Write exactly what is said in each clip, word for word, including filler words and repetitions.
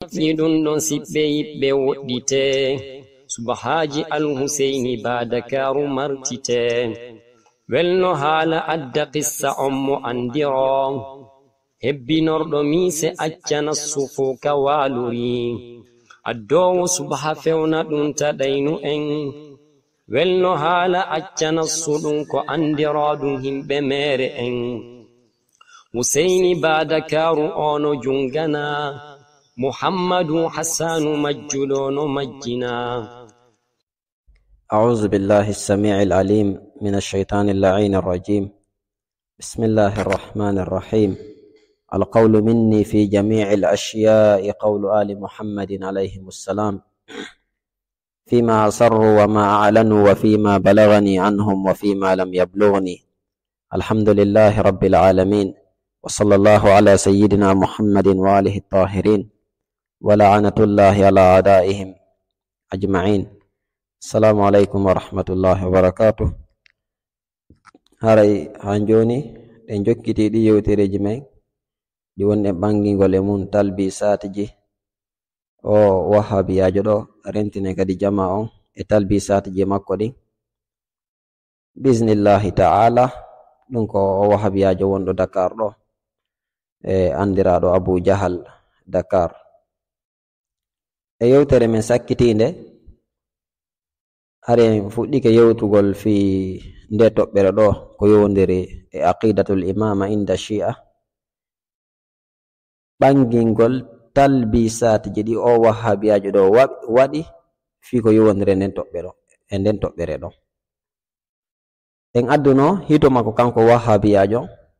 tidun don sibbe yibbe woddite subahaji al-Husaini bada karu martite welno hala adda qissa ummu andiro hebbinordo mise accana sufu kawaluri addowo subaha fewna dun tadainu en welno hala accana sudun ko andiradun himbe mere en Husaini bada karu ono jungana Muhammadu Hassanu majjulono majjina. أعوذ بالله السميع العليم من الشيطان اللعين الرجيم. بسم الله الرحمن الرحيم. القول مني في جميع الأشياء قول آل محمد عليهم السلام فيما أسروا وما أعلنوا وفيما بلغني عنهم وفيما لم يبلغني. الحمد لله رب العالمين وصلى الله على سيدنا محمد وآله الطاهرين ولعنة الله على أعدائهم أجمعين. السلام عليكم ورحمة الله وبركاته. haray hanjoni ɗen jokkiti ɗi yewtereji men ɗi woni e ɓangingol e mun talbisatiji o wahabiyajo ɗo rentine kadi jama on e talbisatiji makko ɗin bisnillahi ta'ala. ɗum ko o wahabiyajo wonɗo Dakar ɗo e andiraɗo Abu Jahal Dakar. e yewtere men sakkitinde hare en fuɗɗike yewtugol fi nde toɓɓere ɗo ko yowndiri e aqidatul imama inda shi'a ɓangingol talbisatiji ɗi o wahabiyajo ɗo waɗi fi ko yowndiri nden toɓɓere e nden toɓɓere ɗo. en adduno hito makko kanko wahabiyajo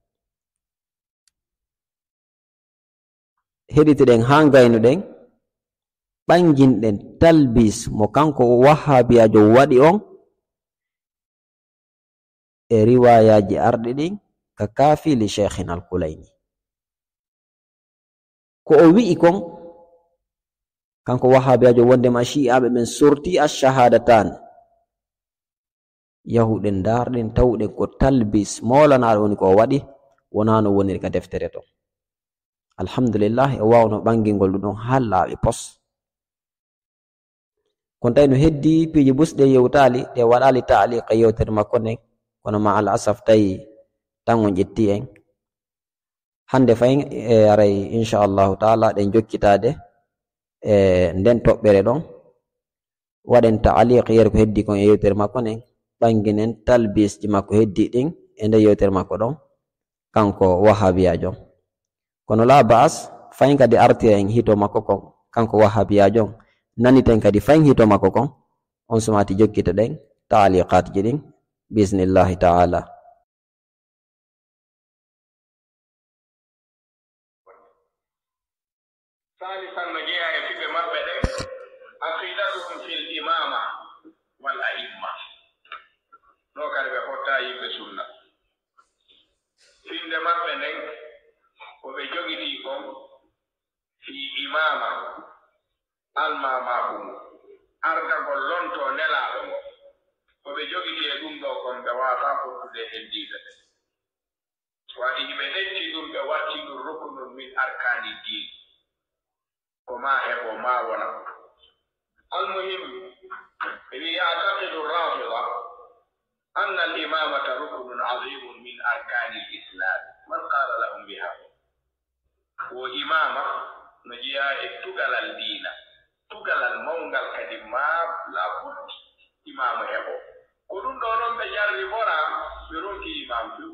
heɗitiɗen ha gaynuɗen ɓanginɗen talbis mo kanko wahabiyajo waɗi on e riwayaji arɗi ɗin ka kafi li Sheikhin al-Kulayni. ko o wi'i kon kanko wahabiyajo wondema shi'aɓe men sorti ash-shahadatan yahuɗen darɗen tawɗen ko talbis molanaɗo woni ko o waɗi wona no woniri ka deftere to. alhamdulillah e wawno ɓangingol ɗuɗon ha laaɓi pos. kon tawi no heddi piiji busɗe yewtali ɗe waɗali ta'liqa yewtere makko nden kono ma al asaf tawi tan on ƴetti en hande fayin e aray inchallahu taala ɗen jokkitade e nden toɓɓere ɗon waɗen ta'liq yere ko heddi kon e yewtere makko nden ɓanginen talbisji makko heddi ɗin e nde yewtere makko ɗon kanko wahabiyajo. kono la ba'as fayin kadi artira en hito makko kon kanko wahabiyajo naniten kadi fayin hito makko kon on sumati jokkita ɗen ta'liqat ji ɗin bisnillahi ta'ala. ثالثا نجيها في بمبدأ عقيدتهم في الإمامة والأئمة نو كان بحطا يبقى سنة في بمبدأ وبجوغتيكم في إمامة الماماكم أردا قلونتو نلالهم وبجوغتي يدوم دوكم بواتا قلت الدين وإن بدأتي دون بواتي ركن من أركان الدين وما هي وما ولا. المهم يعتقد الرافضة أن الإمامة ركن عظيم من أركان الإسلام من قال لهم بها وإمامة نجيها تقل الدين تقل المونغل كدما لابد إمام هبو كلون دونهم بجاري برا برونكي إمام فيو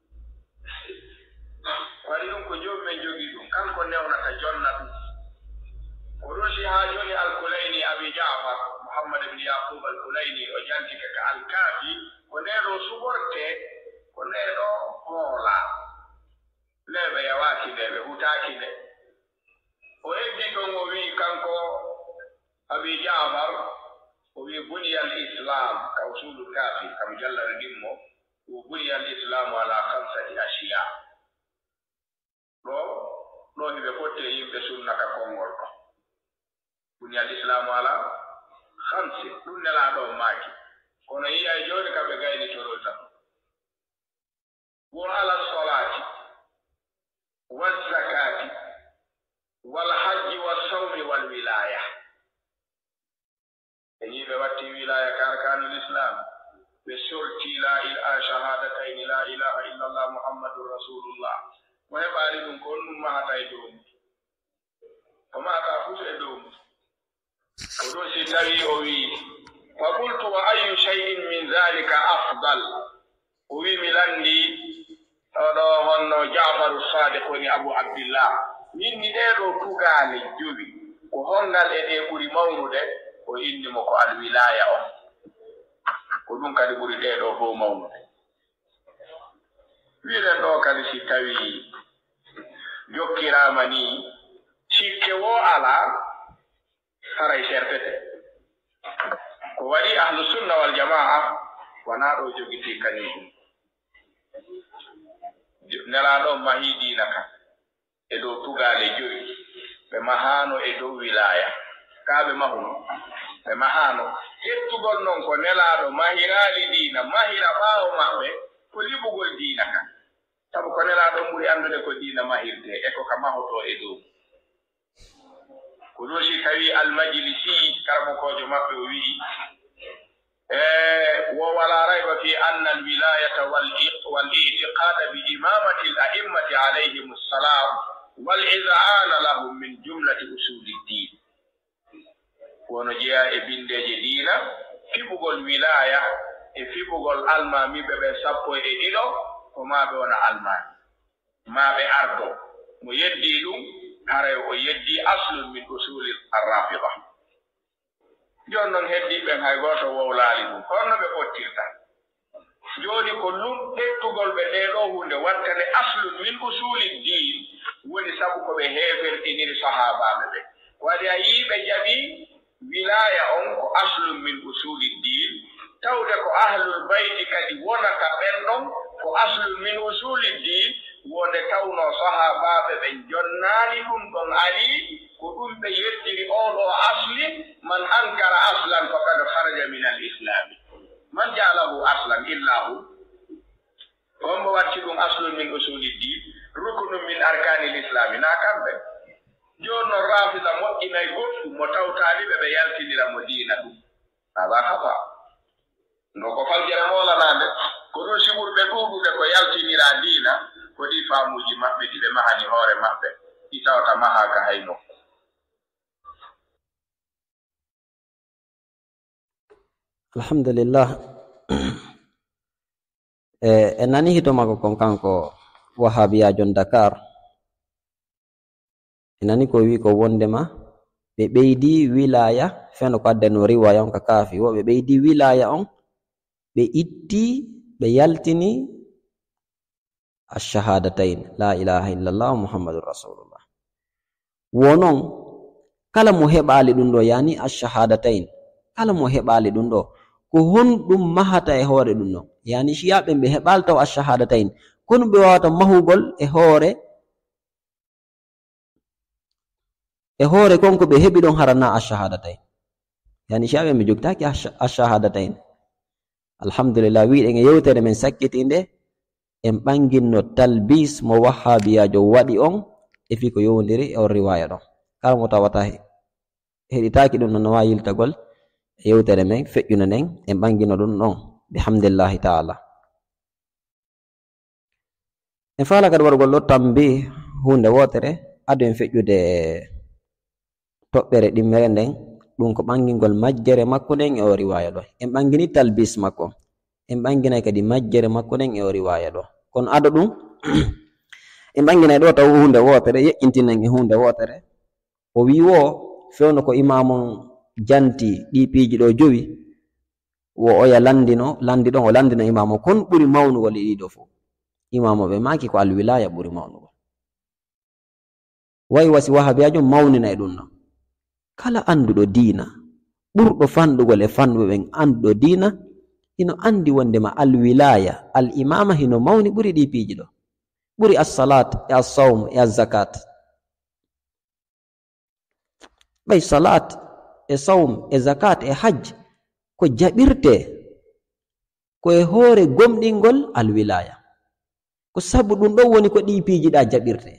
وليون كجوب من جوغيدون كان كنيونا كجونة ورشي هاجوني الكليني أبي جعفر محمد بن يعقوب الكليني وجانتك كالكافي ونيرو سبورتي ونيرو مولا lebe ya waki lebe hutaki le o ebbi kon o wi kanko abi Ja'far o wi buniya al-islam ka usulul kafi kam jalla dimmo o buniya al-islam ala khamsati ashiya lo lo hibe fotte yimbe sunna ka kongol ko buniya al-islam ala khamsi dun la do maki kono yiya joni kambe gayni torota wa ala salati والزكاة والحج والصوم بواتي ولاية كاركان الإسلام بسرتي لا إله شهادتين لا إله إلا الله محمد رسول الله ويبالي نكون ما تايدون وما تفوز دوم ودوسي تري أوي فقلت وأي شيء من ذلك أفضل وي ميلاندي هذا جعفر الصادق وني أبو عبد الله من نديرو كوغالي جوبي وهنال إدي بوري مولود وإني مكو الولاية ودون كالي بوري ديرو هو مولود ويرن دو كالي سيتاوي جوكيراماني شيكيو على saray sertete ko wadi ahlu sunna wal jamaa wana do jogiti kanidum nela do mahidi naka e do tugale joyi be mahano e do wilaya kabe mahuno be mahano hettugol non ko nela do mahirali dina mahira bawo mabbe ko libugol dina ka sabu ko nela do muri andude ko dina mahirde e ko kamahoto e do ولوشي كوي المجلسي كرمكو جماعة وي ولا ريب في أن الولاية والاعتقاد بإمامة الأئمة عليهم السلام والإذعان لهم من جملة أصول الدين ونجيا ابن دينا في بقول الولاية في بقول المامي ببسابو إدلو وما بيونا المامي ما بأرضو ميديلو هاري ويدي أصل من أصول الرافضة جونن هدي بن هاي غوتو وولالي كون بي اوتيرتا جوني كلهم تيتوغول بي ديرو هوند واتاني أصل من أصول الدين وني سابو كو بي هيفر انير صحابه بي وادي اي بي جابي ولايه اون أصل من أصول الدين تاوده كو أهل البيت كدي ونكا بندون كو أصل من أصول الدين wonde tawno sahabaɓe ɓe jonnani ɗum ɗon ali ko ɗum ɓe yettiri oɗo asli man ankara aslan faqad kharaja min al islami man ja'alahu aslan illa hu on mo watti ɗum aslun min usuli din ruknun min arkani l islami na kamɓe jonno rafida moƴƴinay goɗɗum mo tawtaliɓe ɓe yaltinira mo dina ɗum hada haba no ko faljere molanade ko ɗum siɓurɓe ɗuɗuɓe ko yaltinira dina kodi faamuji maɓɓe ɗi ɓe mahani hoore maɓɓe ɗi tawata mahaka hayno alhamdulillah e en nani hito mako kon kanko wahabiyajon Dakar en nani ko wi ko wondema ɓe ɓeydi wilaya feno ko addano riwaya on ka kaafi wo ɓe ɓeydi wilaya on ɓe itti ɓe yaltini الشهادتين لا إله إلا الله محمد رسول الله wonon kala mo heɓali ɗum ɗo yani الشهادتين kala mo heɓali ɗum ɗo ko honɗum mahata e hoore ɗum ɗon yani shiyaɓe ɓe heɓali taw الشهادتين kono ɓe wawata mahugol e hoore e hoore konko ɓe heɓi ɗon harana الشهادتين yani shiyaɓe ɓe jogtaki الشهادتين alhamdulillah wiɗen e yewtere men sakkitinde en ɓanginno talbis mo wahabiyajo waɗi on e fi ko yowdiri e on riwaya ɗon kala mo tawata heɗitaki ɗum no nawa yiltagol e yewtere men feƴƴuna nden en ɓangino ɗum ɗon bihamdillahi taala en faala kadi wargol ɗo tambi hunde wotere adu en feƴƴude toɓɓere ɗimmere nden ɗum ko ɓangingol majjere makko nden e o riwaya ɗo en ɓangini talbis makko en ɓanginay kadi majjere makko nden e o riwaya ɗo kono ado ɗum en ɓanginay ɗo taw hunde wotere yeƴƴintinen e hunde wotere o wi wo fewno ko imamon janti ɗi piiji ɗo jowi wo oya landino landi ɗon o landino imamo kon ɓuri mawnugol e ɗiɗo fof imamo ɓe maki ko alwilaya ɓuri mawnugol wayi wasi wahabiyajo mawnina e ɗum ɗon kala anduɗo diina ɓurɗo fanɗugol e fanɓe ɓen anduɗo diina hino andi wondema alwilaya al imama hino mawni ɓuri ɗi piiji ɗo ɓuri assalat e assawm e azzakat ɓay salat e sawm e zakat e hajj ko jaɓirte ko e hoore gomɗingol alwilaya ko sabu ɗum ɗo woni ko ɗi piiji ɗa jaɓirte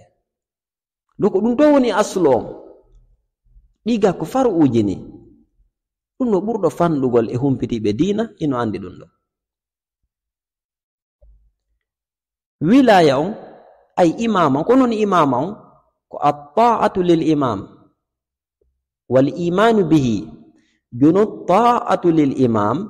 ɗo ko ɗum ɗo woni aslu on ɗiga ko faru uji ni ɗum no ɓurɗo fanɗugol e humpitiɓe diina ino andi ɗum ɗo. Wilaya on ay imama ko non imama on ko at-ta'atu lil imam wal imanu bihi. Junu ta'atu lil imam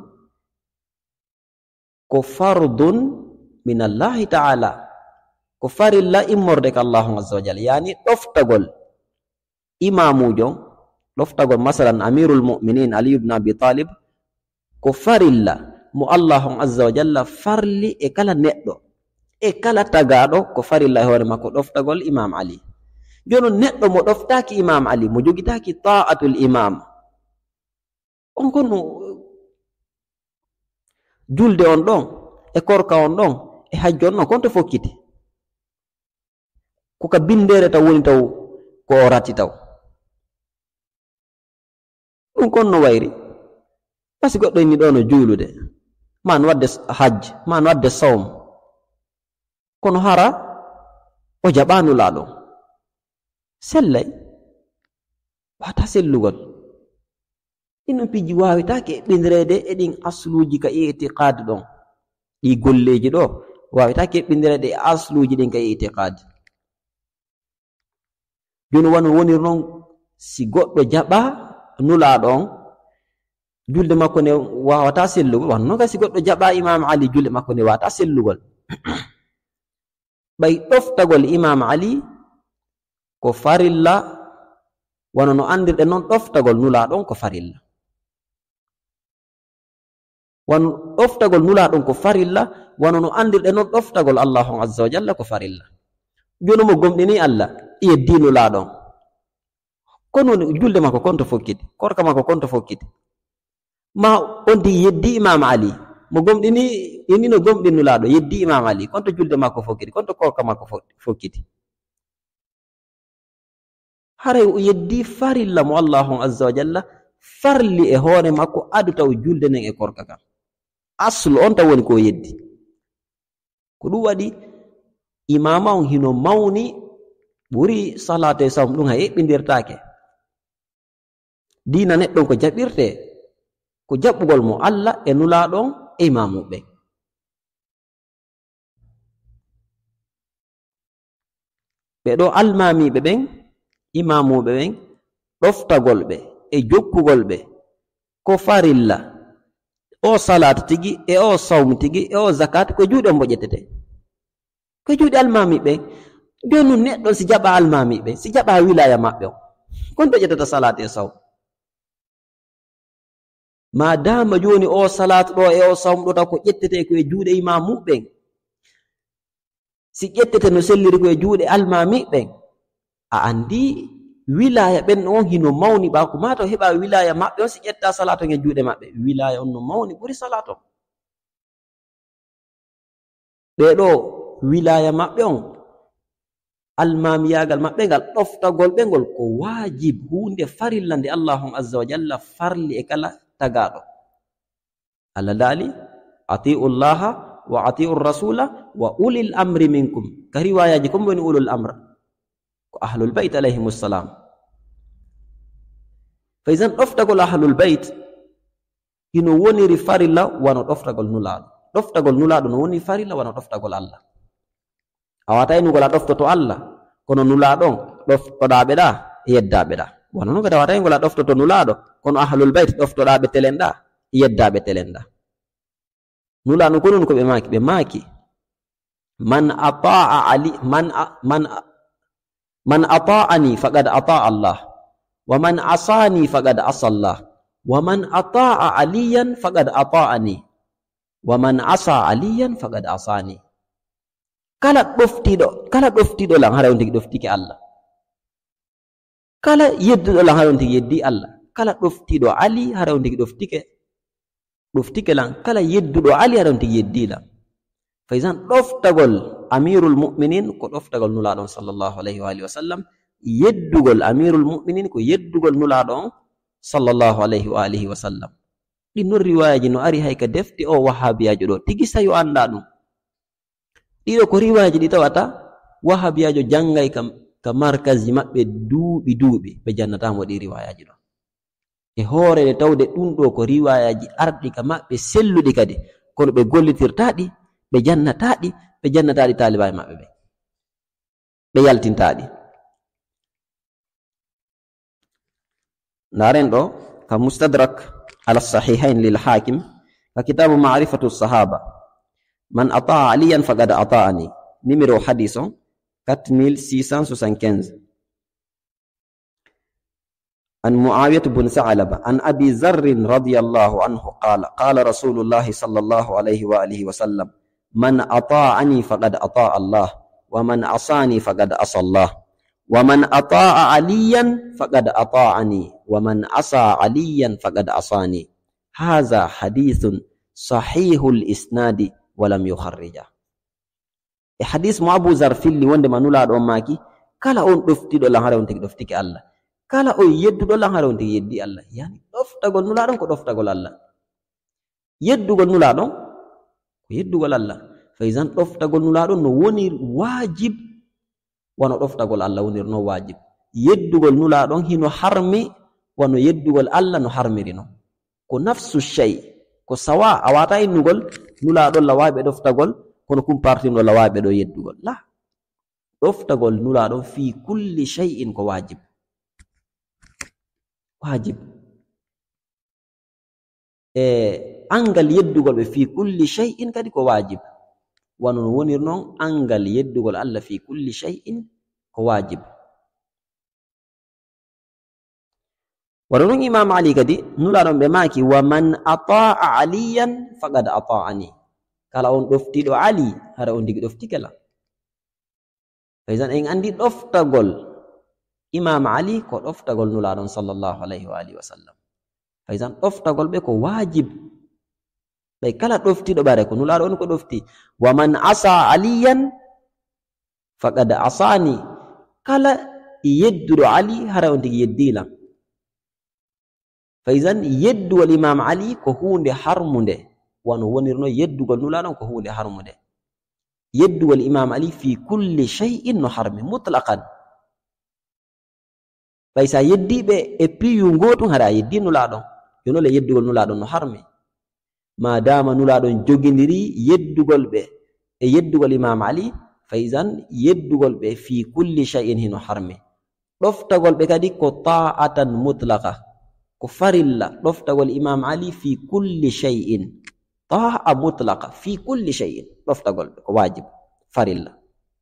ko fardun min Allah ta'ala, ko farilla immorde ka Allah azza wa jalla, yani ɗoftagol imamujo, ɗoftagol masalan amirul mu'minin Ali ibn Abi Talib ko farilla mo Allah azza wa jalla farli e kala neɗɗo e kala tagaɗo, ko farilla e hoore makko ɗoftagol imam Ali. Joni neɗɗo mo ɗoftaki imam Ali, mo jogitaki ta'atul imam, on konno julde on ɗon e korka on ɗon e hajjo on ɗon konto fokkiti, koka bindere taw woni taw ko o rati taw. ɗum konno wayri pasi goɗɗo inni ɗo no juulude man wadde hajj man wadde sawm, kono hara o jaɓanu laaɗo sellay wata sellugol. ɗin piji wawitake eɓɓindirede e ɗin asluji ka i'tiqad ɗon, ɗi golleji ɗo wawitake eɓɓindirede e asluji ɗin ka i'tiqad. joni wano wonir noon si goɗɗo jaɓa nulaɗo on julde makko ne wawata sellugol, wano noon kasi goɗɗo jaɓa imam Ali julde makko ne wawata sellugol. ɓay ɗoftagol imam Ali ko farilla, wano no andirɗe noon ɗoftagol nulaɗon ko farilla. wano ɗoftagol nulaɗon ko farilla, wano no andirɗe noon ɗoftagol Allahu azza wa jalla ko farilla. joni mo gomɗini Allah yeddi nulaɗon, kono julde makko konto fokkiti, korka makko konto fokkiti, ma onti yeddi imam Ali mo gomɗini ini no gomɗin nulaɗo yeddi imam Ali, konto julde makko fokkiti, konto korka makko fokkiti. haray o yeddi farilla mo Allahu azza wa jalla farli e hoore makko adu taw julde nden e korka kam, aslu on taw woni ko yeddi. ko ɗum waɗi imama on hino mawni ɓuri salatu e sawm, ɗum ha eɓɓindirtake. diina neɗɗon ko jaɓirte ko jaɓɓugol mo Allah e nulaɗon e imamuɓe. ɓe ɗo almamiɓe ɓen imamuɓe ɓen ɗoftagol ɓe e jokkugol ɓe ko farilla, o salat tigi e o sawm tigi e o zakat ko juuɗe on mboƴetete, ko juuɗe almamiɓe. joni neɗɗon si jaɓa almamiɓe, si jaɓa wilaya maɓɓe on, kon ƴettata salat e sawm. ma dama joni o salat ɗo e o sawm ɗo taw ko ƴettete ko e juuɗe imamuɓen, si ƴettete no selliri ko e juuɗe almamiɓen, a andi wilaya ɓen on hino mawni ɓako mataw heɓa wilaya maɓɓe on si ƴetta salat on e juuɗe maɓɓe, wilaya on no mawni ɓuri salat on. ɓeɗo wilaya maɓɓe on almamiyagal maɓɓe ngal ɗoftagol ɓe ngol ko wajib, hunde farilla nde Allahu azza wa jalla farli e kala tagaɗo. Allah daali atiu llaha wa atiu rasula wa ulil amri minkum, ka riwayaji kom woni ulul amr ko ahlul bait alayhimus salam. fa isan ɗoftagol ahlul bait hino woniri farilla wano ɗoftagol nulaɗo, ɗoftagol nulaɗo no woni farilla wano ɗoftagol Allah. a wata inugol a ɗoftoto Allah kono nulaɗon ɗoftoɗaɓe ɗa yeddaɓe ɗa, wano noon kadi a wata ingol a ɗoftoto nulaɗo kono ahlul bait ɗoftoɗaɓe telen ɗa yeddaɓe telen ɗa. nulaɗo ko non ko ɓe maki, ɓe maki man ataa ali man man man ata'ani faqad ata'a Allah wa man asani faqad asa Allah wa man ata'a aliyan faqad ata'ani wa man asa aliyan faqad asani. kala ɗoftiɗo kala ɗoftiɗo lan hara on tigi ɗoftike Allah, kala yedduɗo lan hara on tigi yeddi Allah, kala ɗoftiɗo Ali hara on tigi ɗoftike ɗoftike lan, kala yedduɗo Ali hara on tigi yeddi lan. fa isan ɗoftagol amirul mu'minin ko ɗoftagol nulaɗon sallallahu alayhi wa alihi wa sallam, yeddugol amirul mu'minin ko yeddugol nulaɗon sallallahu alayhi wa alihi wa sallam. ɗin non riwayaji no ari hay ka defte o wahabiyajo ɗo tigi sayo anda ɗum. ɗiɗo ko riwayaji ɗi tawata wahabiyajo jangay kam ka markazi maɓɓe duuɓi duuɓi ɓe jannatamo ɗi riwayaji ɗo. e hoore tawde ɗum ɗo ko riwayaji arɗi ka maɓɓe selluɗi kadi kono ɓe gollitirtaɗi ɓe jannataɗi ɓe jannataɗi talibaɓe maɓɓe ɓe ɓe yaltintaɗi. ndaren ɗo ka mustadrak ala sahihain lil hakim ka kitabu ma'rifatu sahaba man ataa aliyan faqad ataani numéro hadith on quatre mille six cent soixante-quinze. عن معاوية بن ثعلبة عن أبي ذر رضي الله عنه قال قال رسول الله صلى الله عليه وآله وسلم من أطاعني فقد أطاع الله ومن عصاني فقد عصى الله ومن أطاع عليا فقد أطاعني ومن عصى عليا فقد عصاني هذا حديث صحيح الإسناد ولم يخرجه. حديث مع أبو ذر في اللي وند ما نولاد أماكي كلا أون دفتي دولا هارون تك دفتيك الله kala o yedduɗo lan haɗa wonde yeddi Allah, yani ɗoftagol nulaɗon ko ɗoftagol Allah, yeddugol nulaɗon ko yeddugol Allah. Fayzan ɗoftagol nulaɗon no woni wajib wono ɗoftagol Allah wonir no wajib. Yeddugol nulaɗon hino harmi wono yeddugol Allah no harmiri no. Ko nafsu shay ko sawa a wata innugol nulaɗon la waɓe ɗoftagol kono kumpartino la waɓe ɗo yeddugol la. Ɗoftagol nulaɗon fi kulli shay'in ko wajib. wajib e angal yeddugol ɓe fi kulli shay'in kadi ko wajib wono no wonir noon angal yeddugol Allah fi kulli shay'in ko wajib. wano noon imam Ali kadi nulaɗon ɓe maki wa man ata'a aliyan faqad ata'ani, kala on ɗoftiɗo Ali hara on digi ɗoftikela. Faysan en andi ɗoftagol imam Ali ko ɗoftagol nulaɗon sallallahu alayhi wa alihi wa sallam. Faysan ɗoftagol ɓe ko wajib ɓe kala ɗoftiɗo ɓare ko nulaɗo on ko ɗofti. Wa man asa aliyan faqad asani, kala yedduɗo Ali hara on tigi yeddilam. Faysan yeddugol imam Ali ko hunde harmunde wano wonirno yeddugol nulaɗon ko hunde harmunde. Yeddugol imam Ali fi kulli shay'in no harmi mutlaqan. Ɓay sa yeddiɓe e piyu gotum haɗa yeddi nulaɗon jono le yeddugol nulaɗon no harmi ma dama nulaɗon jogindiri yeddugol ɓe e yeddugol imam Ali. Faysan yeddugol ɓe fi kulli shay'in hino harmi. Ɗoftagol ɓe kadi ko ta'atan mutlaqa ko farilla. Ɗoftagol imam Ali fi kulli shay'in ta'a mutlaqa fi kulli shay'in ɗoftagol ɓe ko wajib farilla.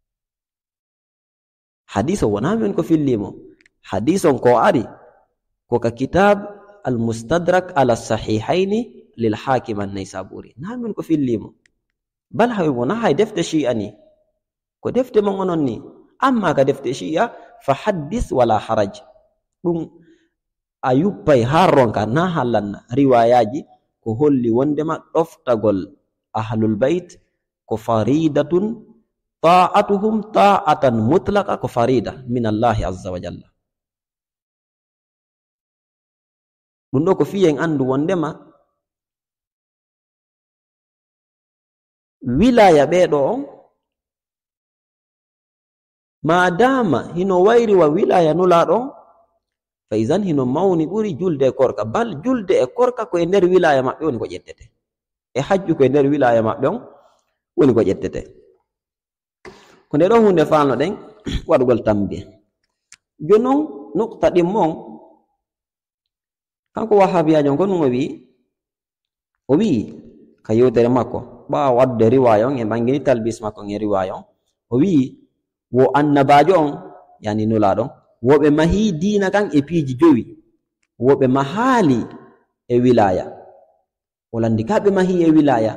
Hadith o wona men ko fillimo, hadith on ko ari ko ka kitab al mustadrak ala sahihaini lil hakim an-naysaburi namin ko fillimo, bal hay wona hay defte shi'a ni ko defte mon onon ni. Amma ka defte shi'a fa haddith wala haraj, ɗum a yuppay har ronka na hallanna riwayaji ko holli wondema ɗoftagol ahlul bait ko faridatun ta'atuhum ta'atan mutlaqa ko farida min Allahi azza wa jalla. ɗum ɗo ko fiyen andu wondema wilaya ɓeɗo on madama hino wayri wa wilaya nulaɗo faysan hino mawni ɓuri julde e korka, bal julde e korka ko e nder wilaya maɓɓe woni ko ƴettete, e hajju ko e nder wilaya maɓɓe on woni ko ƴettete. ko nde ɗo hunde falno ɗen waɗugol tambiye jonon nukta ɗimmon kanko wahabiyajo ko ɗum o wi o wi ka yewtere makko ɓawa wadde riwaya on e ɓangini talbis makko e riwaya on o wi wo annabajo on yani nulaɗon woɓe mahi dina kan e piiji jowi, woɓe mahali e wilaya wolandi kaɓe mahi e wilaya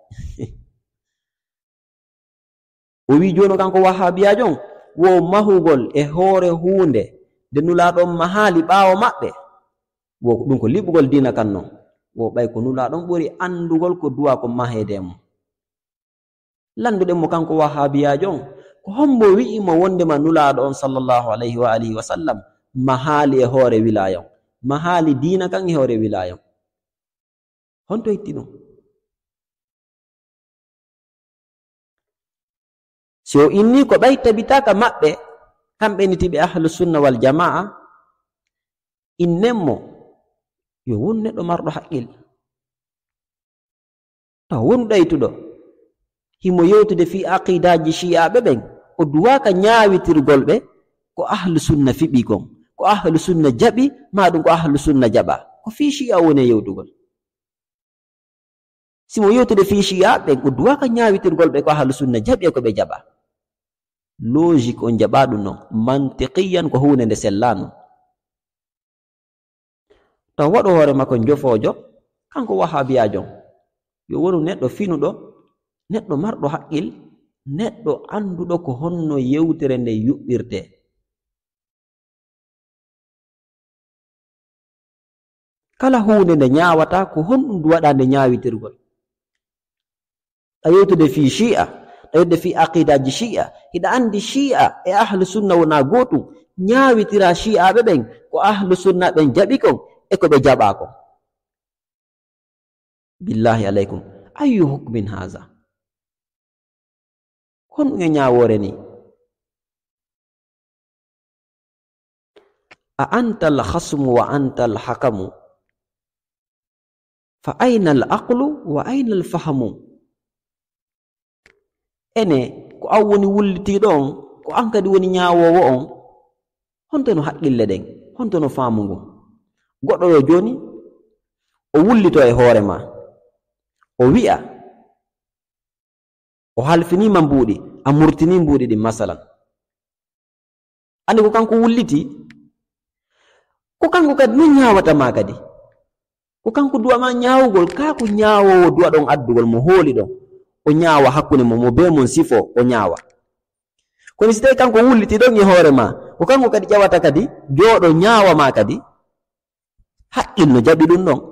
o wi jono kanko wahabiyajo on wo mahugol e hoore hunde nde nulaɗon mahali ɓawo maɓɓe wo ɗum ko liɓugol dina kan non wo ɓay ko nulaɗon ɓuri andugol ko duwa ko mahede mum. Landuɗen mo kanko wahabiyajo on ko hombo wi'imo wondema nulaɗo on sallallahu alayhi wa alihi wa sallam mahali e hoore wilaya on, mahali dina kan e hoore wilaya on. Honto itti ɗum? So inni ko ɓay tabitaka maɓɓe kamɓe nitiɓe ahlu sunna wal jama'a innenmo yo won neɗɗo marɗo haqqil taw won ɗaytuɗo himo yewtude fi aqidaji shi'aɓe ɓen o duwaka ñaawitirgol ɓe ko ahlu sunna fiɓi kon ko ahlu sunna jaɓi ma ɗum ko ahlu sunna jaɓa ko fi shi'a woni yewtugol simo yewtude fi shi'a ɓen o duwaka ñaawitirgol ɓe ko ahlu sunna jaɓi e ko ɓe jaɓa logique on jaɓa ɗum noon mantiqiyan ko hunde nde sellano taw waɗo hoore makko jofoojo kanko wahabiyajo yo wonu neɗɗo finuɗo neɗɗo marɗo haqqil neɗɗo anduɗo ko honno yewtere nde yuɓɓirte kala hunde nde ñaawata ko honɗum ndu waɗa nde ñaawitirgol a yewtude fi shi'a a yewtude fi aqidaji shi'a hiɗa andi shi'a e ahlu sunna wona gotum ñaawitira shi'aɓe ɓen ko ahlu sunna ɓen jaɓi kon e ko ɓe jaɓa kon billahi aleykum ayu hukmin haza honɗum e ñaawore ni a anta alhasmu wa anta alhakamu fa ayna alaqlu wa ayna alfahamu ene ko an woni wullitiɗo on ko an kadi woni ñaawowo on hontono haqqille ɗen hontono faamu ngu goɗɗo yo joni o wullito e hoore ma o wi'a o halfinima mbuuɗi a murtini mbuuɗi ɗin masalan andi ko kanko wulliti ko kanko kadi non ñaawata ma kadi ko kanko duwama ñaawugol ka ko ñaawowo duwa ɗon addugol mo hooli ɗon o ñaawa hakkunde mo mo be mon sifo o ñaawa kono si tawi kanko wulliti ɗon e hoore ma ko kanko kadi ƴawata kadi jooɗo ñaawa ma kadi haqqil no jaɓi ɗum ɗon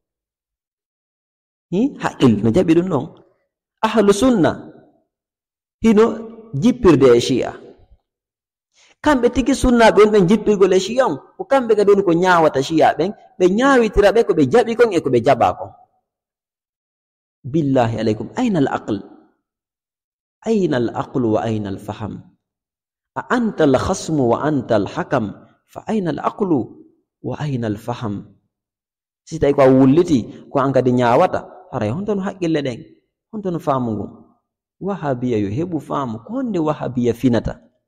haqqil no jaɓi ɗum ɗon ahlu sunna hino jippirde e shi'a kamɓe tigi sunna ɓe on ɓen jippirgol e shi'a on ko kamɓe kadi woni ko ñaawata shi'a ɓen ɓe ñaawitira ɓe ko ɓe jaɓi kon e ko ɓe jaɓa kon billahi aleykum ayna al aql ayna al aqlu wa ayna al faham a anta al khasmu wa anta al hakam fa ayna al aqlu wa ayna al faham si tawi ko a wulliti ko an kadi ñaawata haray hontono haqqille ɗen hontono faamu ngu wahabiya yo heɓu faamu ko honde wahabiya finata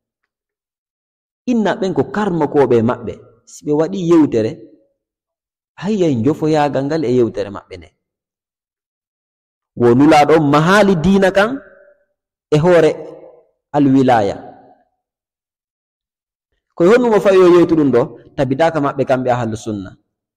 inna ɓen ko karmakoɓe maɓɓe si ɓe waɗi yewtere hayyay jofoyagal ngal e yewtere maɓɓe nde wonulaɗo mahali diina kan e hoore alwilaya koye honnumo fawi yo yewtu ɗum ɗo tabidaka maɓɓe kamɓe ahlu sunna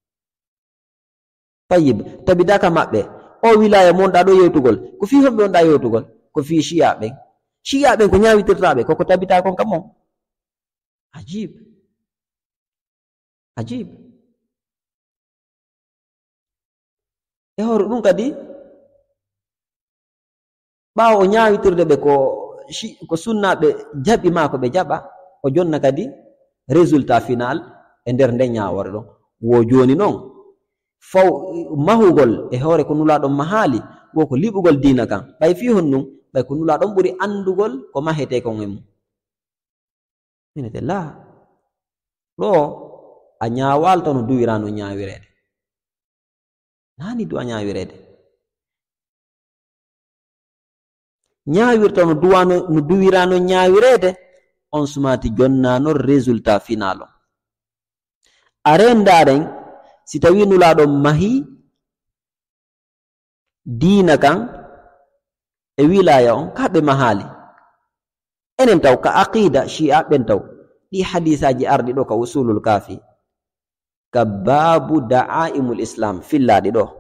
tayib tabidaka maɓɓe o wilaya monɗa ɗo yewtugol ko fi homɓe onɗa yewtugol ko fi shi'a ɓen shi'a ɓen ko ñawitirtaɓe koko tabita kon kam on ajib ajib e hoore ɗum kadi ɓaawo o ñaawitirde ɓe ko ko sunnaɓe jaɓi ma ko ɓe jaɓa o jonna kadi résultat final e nder nden ñaawore ɗon wo jooni noon faw mahugol e hoore ko nulaaɗon mahaali wo ko liɓugol diina kan ɓay fii hon ɗum ɓay ko nulaaɗon ɓuri anndugol ko mahete kon e mum minete laa ɗo a ñaawalta no duwira no ñaawireede naani du a ñaawireede ñaawirta no duwano no duwirano ñaawireede on sumati jonnano résultat final o a rendaren si tawi nulaaɗo mahi diina kan e wilaya on kaɓe mahali enen taw ka aqida shi'a ɓen taw ɗi hadisaji arɗi ɗo ka usulul kafi ka babu da'aimul islam fillaɗi ɗo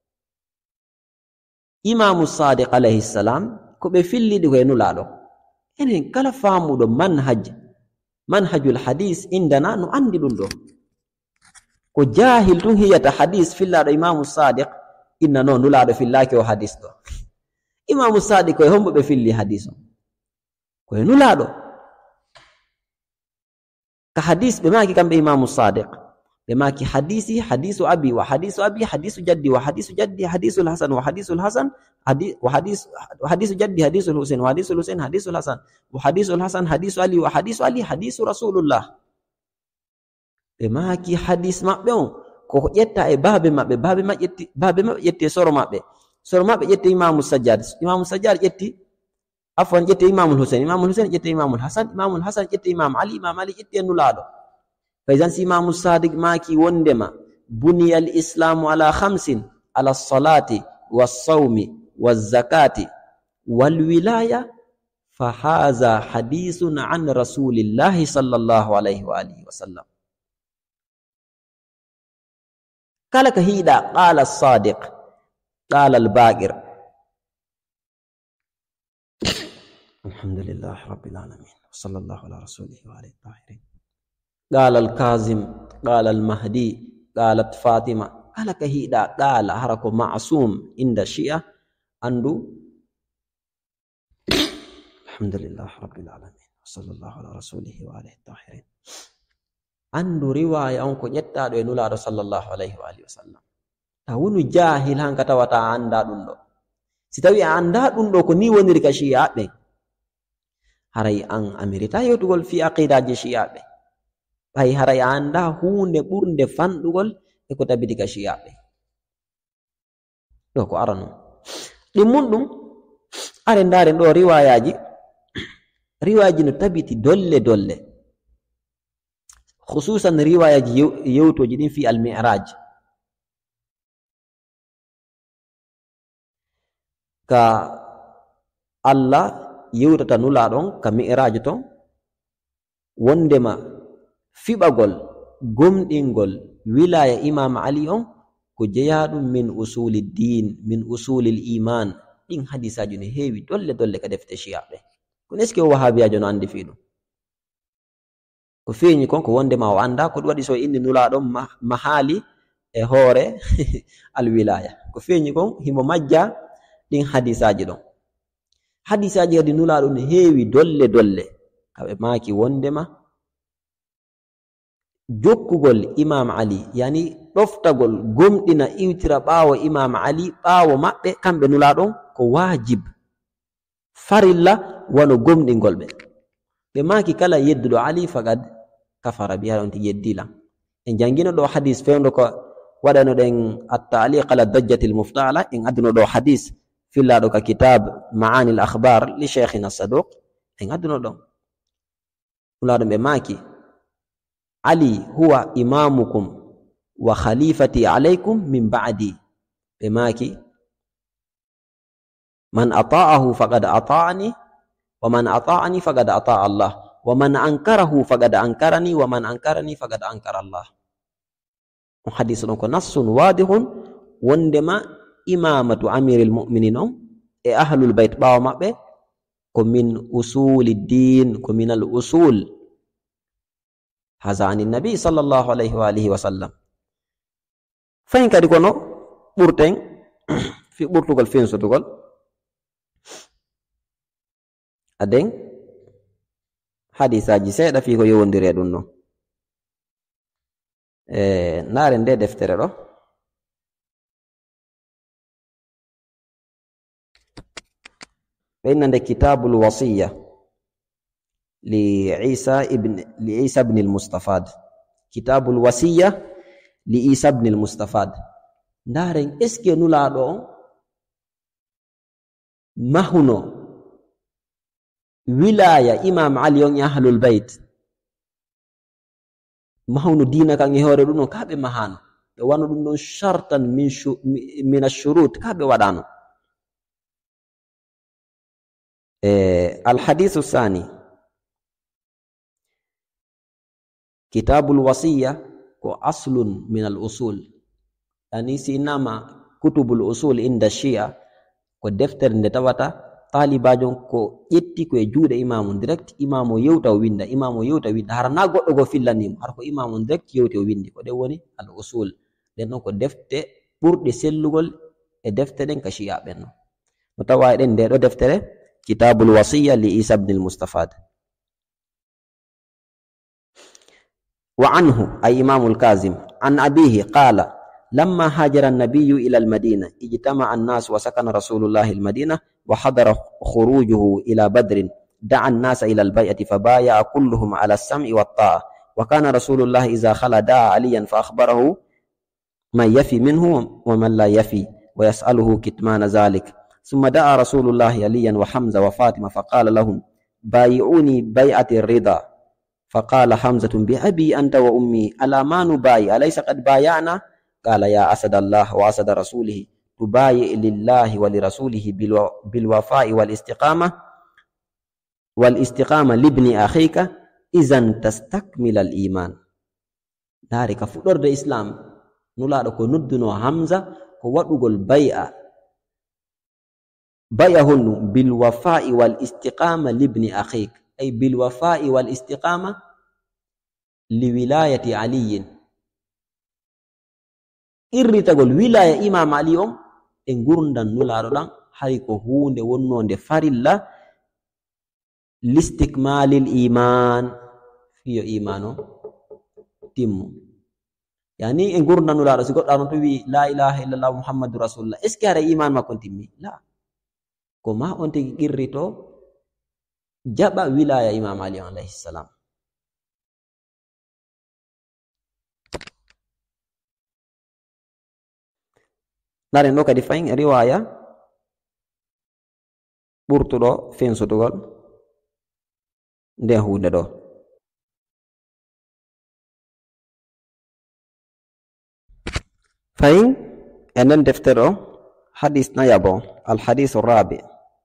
imamu sadiq alayhi salam ko ɓe filliɗi koye nulaaɗo enen kala faamuɗo manhaj manhajul hadis indana no andi ɗum ɗo ko jahil tun hiyata hadis fillaɗo imamu sadiq inna noon nulaaɗo fillaki o hadis ɗo imamu sadiq koye hombo ɓe filli hadis o koye nulaaɗo ka hadis ɓe maki kamɓe imamu sadiq ɓe maki hadisi hadisu abi wa hadisu abi hadisu jaddi wa hadisu jaddi hadisul hasan wa hadisul hasan wa hadis hadisu jaddi hadisul husain wa hadisul husain hadisul hasan wa hadisul hasan hadisu ali wa hadisu ali hadisu rasulullah ɓe maki hadis maɓɓe on ko ƴetta e baabe maɓɓe baabe maɓɓe ƴetti baabe maɓɓe ƴetti e soro maɓɓe soro maɓɓe ƴetti imamu sajjad imamu sajjad ƴetti afwan ƴetti imamul husain imamul husain ƴetti imamul hasan imamul hasan ƴetti imam ali imam ali ƴetti e nulaɗo fa idan si imamu sadiq maki wondema buniya al islamu ala khamsin ala salati was-sawmi waz-zakati wal-wilaya fa hadha hadithun an rasulillahi sallallahu alayhi wa alihi wa sallam. kala ka hiɗa qala as-sadiq qala al-baqir. alhamdulillahi rabbil alamin wa sallallahu ala rasulihi wa alihi tahirin. qala al-kazim qala al-mahdi qalat fatima. kala ka hiɗa qala harako ma'sum inda shi'a andu alhamdulillahi rabbil alamin wa sallallahu ala rasulihi wa alihi tahirin. andu riwaya on ko ƴettaɗo e nulaɗo sallallahu alayhi wa alihi wa sallam. ta wonu jahil hanka tawata anda ɗum ɗo. si tawi a anda ɗum ɗo ko ni woniri ka shi'aɓe haray an amirita yewtugol fi aqidaji shi'aɓe ɓay haray a anda hunde ɓurde fanɗugol e ko tabiti ka shi'aɓe ɗo ko arano ɗimmum ɗum are ndaren ɗo riwayaji riwayaji no tabiti dolle dolle khususan riwayaji yewtoji ɗin fi al-mi'raj ka Allah yewtata nulaɗon ka mi'raj ton wondema fiɓagol gomɗingol wilaya imam ali on ko jeyaɗum min usuli din min usuli l iman. ɗin hadisaji no heewi dolle dolle ka defte shi'aɓe kono est ce que o wahabiyajo no andi fi ɗum ko feeñi kon ko wondema o anda ko ɗum waɗi so indi nulaɗon mahali e hoore alwilaya ko feeñi kon himo majja ɗin hadisaji ɗon. hadisaji kadi nulaɗo no heewi dolle dolle kaɓe maaki wondema jokkugol imam ali yani ɗoftagol gomɗina iwtira ɓaawo imam ali ɓaawo maɓɓe kamɓe nulaɗon ko wajib farilla wano gomɗingol ɓe ɓe maaki kala yedduɗo ali fagad kafara biya on ti yeddila. en jangino ɗo hadis fewndo ko waɗano ɗen at-ta'liq ala dajjati al-muftala en adduno ɗo hadis fillaɗo ka kitab ma'ani al-akhbar li sheikhina saduq en adduno ɗon nulaɗon ɓe maaki ali huwa imamukum wa khalifati alaykum min ba'di. ɓe maaki man ata'ahu faqad ata'ani wa man ata'ani faqad ata'a Allah wa man ankarahu faqad ankarani wa man ankarani faqad ankara Allah. on hadis ɗon ko nassun wadihun wondema imamatu amiril mu'minin on e ahlul bayt ɓaawo maɓɓe ko min usuli din ko min al usul haza ani nabi sallallahu alayhi wa alihi wa sallam. fayin kadi kono ɓurten fi ɓurtugol finsutugol aden hadisaji seeɗa fi ko yowondire ɗum ɗon e naare nde deftere ɗo فإن كتاب الوصية لعيسى ابن لعيسى ابن المستفاد كتاب الوصية لعيسى ابن المستفاد دارين اسكي نولادو مهنو ولاية إمام علي أهل البيت مهنو دينا كان يهور دونو كابي مهانو وانو دونو شرطا من شو من الشروط كابي ودانو. الحديث الثاني كتاب الوصية هو أصل من الأصول يعني سينما كتب الأصول عند الشيعة ko deftere nde tawata talibajon ko ƴetti ko e juuɗe imamu direct imamu yewta o winda imamu yewta winda hara na goɗɗo go fillanimo har ko imamu direct yewti o windi ko ɗen woni al usul ɗen ɗon ko defte ɓurɗe sellugol e defte ɗen ka shi'a ɓen no no tawa ɗen nde ɗo deftere كتاب الوصية لعيسى بن المستفاد. وعنه أي إمام الكاظم عن أبيه قال لما هاجر النبي إلى المدينة اجتمع الناس وسكن رسول الله المدينة وحضر خروجه إلى بدر دعا الناس إلى البيعة فبايع كلهم على السمع والطاعة وكان رسول الله إذا خلا دعا عليا فأخبره من يفي منه ومن لا يفي ويسأله كتمان ذلك. ثم دعا رسول الله عليا وحمزة وفاطمة فقال لهم بايعوني بيعة الرضا. فقال حمزة بأبي أنت وأمي ألا ما نبايع أليس قد بايعنا؟ قال يا أسد الله وأسد رسوله تبايع لله ولرسوله بالوفاء والاستقامة والاستقامة لابن أخيك إذن تستكمل الإيمان. ذلك فدر الإسلام نلا دكو ندنو حمزة كوادغول بيعة بيعهن بالوفاء والاستقامة لابن أخيك أي بالوفاء والاستقامة لولاية علي. إرّي تقول ولاية إمام علي أم إن قرندن نلا دان حريكو هون دي ونون دي فرلا لاستكمال الإيمان في إيمانه تيمو. يعني إن قرندن نلا دان سيقول أرنطوي لا إله إلا الله محمد رسول الله إسكي هذا إيمان ما كنت تيمي؟ لا. كما أنت إرّيتو جابا ولاية إمام علي عليه السلام. Naren do kadi fayin riwaya ɓurtuɗo fensutugol nden hunde ɗo. fayin enen deftere ɗo hadis nayabo alhadisu rabi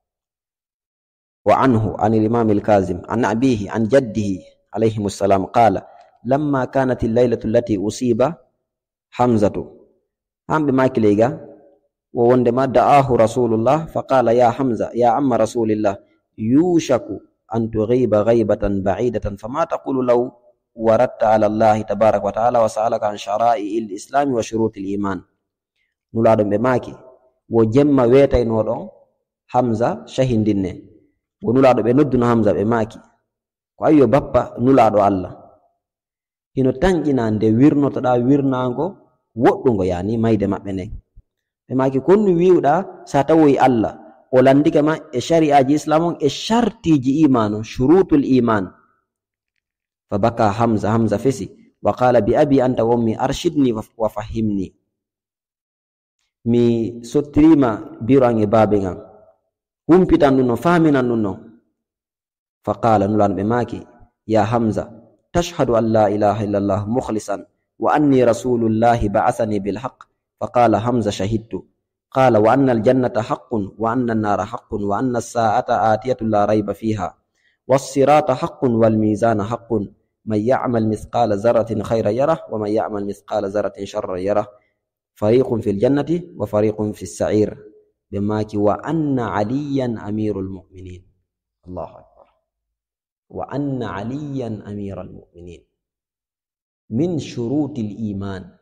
وعنه عن الإمام الكاظم عن أبيه عن جده عليهم السلام قال لما كانت الليلة التي أصيب حمزة هم بماكليغا ووندما دعاه رسول الله فقال يا حمزة يا عم رسول الله يوشك أن تغيب غيبة بعيدة فما تقول لو وردت على الله تبارك وتعالى وسألك عن شرائع الإسلام وشروط الإيمان. نولادم بماكي وجمع ويتين ودون حمزة شهين دينه ونولادو بندن حمزة بماكي وأيو بابا نولادو الله هنو تنجينا نده ويرنو تدا ويرنانغو وطنغو يعني مايدة مبنين bemaki konnu wiuda sa tawoy Allah o landika ma e shari'aji islamon e shartiji imanu shurutul iman. Fabaka Hamza Hamza fesi wa qala bi abi anta wa ummi arshidni wa fahimni. Mi sotrima birange babenga humpitan nuno faminan nuno. Faqala nulan bemaki ya Hamza tashhadu an la ilaha illallah mukhlisan wa anni rasulullahi ba'athani bil haqq. فقال حمزة شهدت. قال وأن الجنة حق وأن النار حق وأن الساعة آتية لا ريب فيها والصراط حق والميزان حق من يعمل مثقال ذرة خيرا يره ومن يعمل مثقال ذرة شرا يره فريق في الجنة وفريق في السعير بماك وأن عليا أمير المؤمنين. الله أكبر. وأن عليا أمير المؤمنين من شروط الإيمان.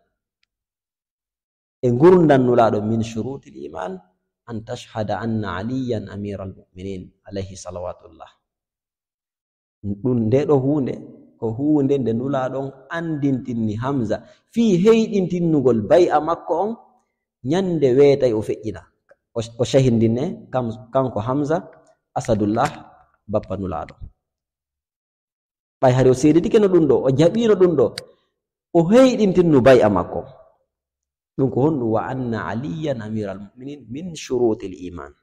إن قرنا نولاد من شروط الإيمان أن تشهد أن عليا أمير المؤمنين عليه صلوات الله. ندو هونde ko hunde nde nulaɗon andintinni Hamza fi heyɗintinnugol bay'a makko on nyande weetay o feƴƴina o shahindinne kanko Hamza Asadullah bappa nulaɗo ɓay hari o seeditike no ɗum ɗo o jaɓino ɗum ɗo o heyɗintinnu bay'a makko. دونك هون وأن عليا أمير المؤمنين من شروط الإيمان.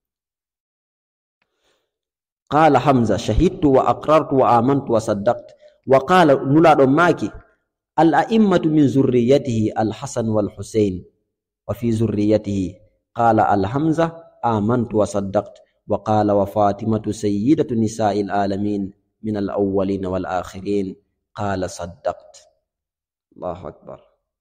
قال حمزة شهدت وأقررت وآمنت وصدقت. وقال نولاد ماكي الأئمة من ذريته الحسن والحسين وفي ذريته قال الحمزة آمنت وصدقت. وقال وفاطمة سيدة نساء العالمين من الأولين والآخرين قال صدقت. الله أكبر.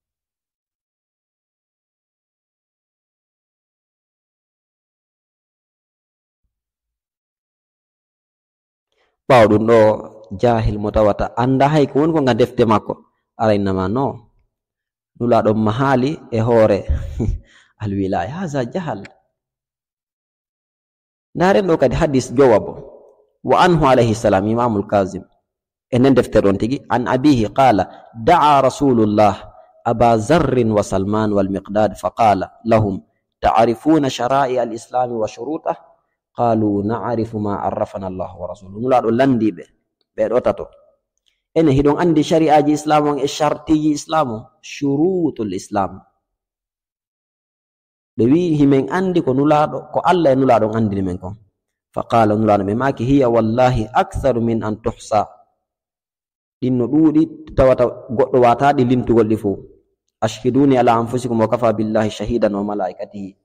Bawɗum ɗo jahil mo tawata anda hay ko woni ko nga defte makko araynama no nulaɗo mahali e hoore alwilaya haza jahal. Ndaren ɗo kadi hadis jowabo wa anhu alayhi salam imamul kazim enen defte ɗon tigi an abihi qala da'a rasulullah aba zarrin wa salman wal miqdad faqala lahum ta'rifuna shara'i al islam wa shurutah قالوا نعرف ما عرفنا الله ورسوله. نولادو لاندي be be do tato ene hidon andi shari'aji islam on e shartiji islam shurutul islam ɓe wi himen andi ko nulaɗo ko Allah e nulaɗo andini men kon. Faqala nulaɗo ɓe maki hiya wallahi aktharu min an tuhsa, ɗin no ɗuuɗi tawata goɗɗo wataɗi lintugol ɗi fuu. ashhiduni ala anfusikum wa kafa billahi shahidan wa malaikatihi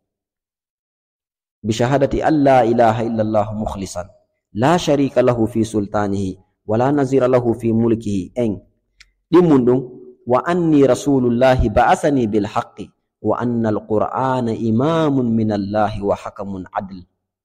bi shahadati an la ilaha illa Allah mukhlisan la sharika lahu fi sultanihi wa la nazira lahu fi mulkihi en ɗimmun ɗum wa anni rasulullahi ba'athani bil haqqi wa anna al-qur'ana imamun min Allah wa hakamun adl.